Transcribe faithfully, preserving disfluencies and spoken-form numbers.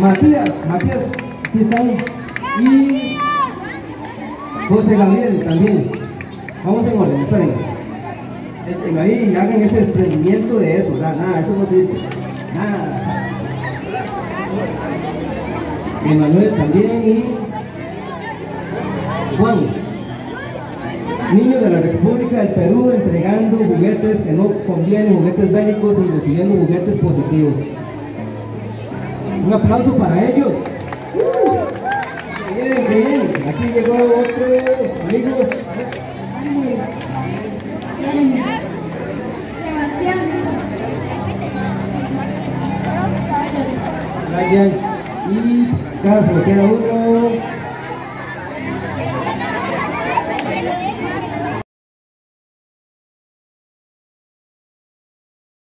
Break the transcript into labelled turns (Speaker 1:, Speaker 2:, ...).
Speaker 1: Matías, Matías, aquí están. Y José Gabriel también. Vamos en orden, esperen. Échenlo ahí y hagan ese desprendimiento de eso, ¿verdad? Nada, eso no sirve. Nada. Emanuel también y Juan. Niños de la República del Perú entregando juguetes que no convienen, juguetes bélicos y recibiendo juguetes positivos. Un aplauso para ellos. Bien, bien. Aquí llegó otro amigo. Brian. Y acá se me queda uno.